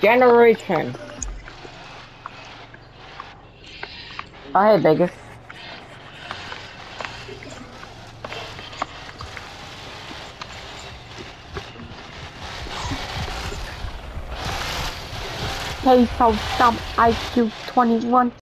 generation. Oh, hey, Vegas. Hey, so dumb IQ 21.